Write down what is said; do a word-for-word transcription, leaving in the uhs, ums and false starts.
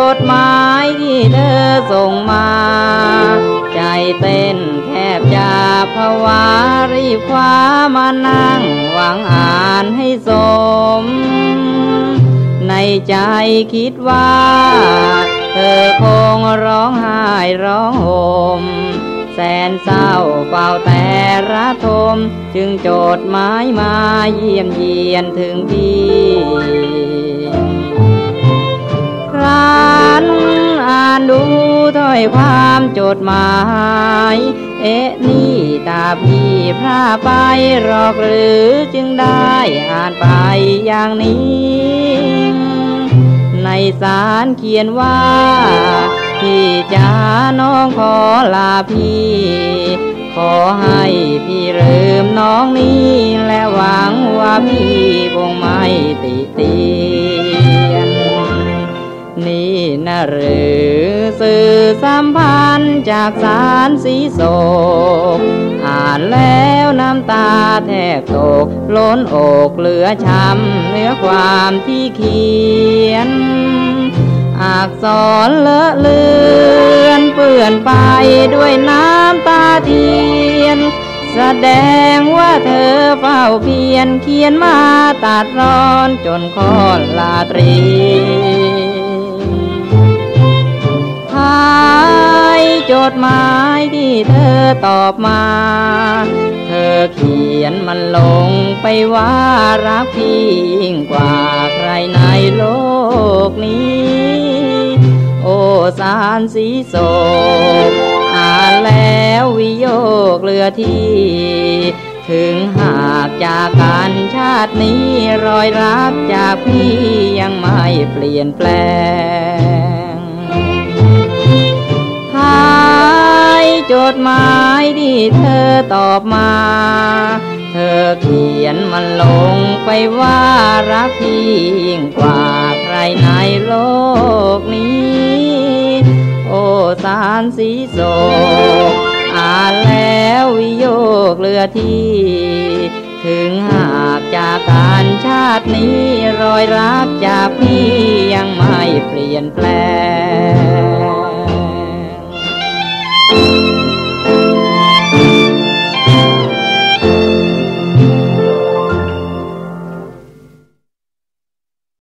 ดหมายที่เธอส่งมาใจเต้นแทบจะภาวะรีบคว้ามานั่งหวังอ่านให้สมในใจคิดว่าเธอคงร้องไห้ร้องห่มแสนเศร้าเฝ้าแต่ระทมจึงจดหมายมาเยี่ยมเยียนถึงพี่ครั้นอ่านดูถ้อยความจดหมายเอ๊ะนี่ตาพี่พระไปหรอกหรือจึงได้อ่านไปอย่างนี้ในสารเขียนว่าพี่จ๋าน้องขอลาพี่ขอให้พี่ลืมน้องนี้และหวังว่าพี่คงไม่ติเตียนนี่นะหรือสื่อสัมพันธ์จากสารสีโศกอ่านแล้วน้ำตาแทบตกล้นอกเหลือช้ำเนื้อความที่เขียนอักษรเลอะเลือนเปื้อนไปด้วยน้ำตาเทียนแสดงว่าเธอเฝ้าเพียรเขียนมาตัดร้อนจนค่อนลาตรีท้ายจดหมายที่เธอตอบมาเธอเขียนมันลงไปว่ารักพี่ยิ่งกว่าใครในโลกนี้โอ้สารสีโศกอ่านแล้ววิโยกเหลือที่ถึงหากจากกันชาตินี้รอยรักจากพี่ยังไม่เปลี่ยนแปลงท้ายจดหมายที่เธอตอบมาเธอเขียนมันลงไปว่ารักพี่ยิ่งกว่าใครในโลกนี้โอ้สารสีโศกอ่านแล้ววิโยกเหลือที่ถึงหากจากกันชาตินี้รอยรักจากพี่ยังไม่เปลี่ยนแปลง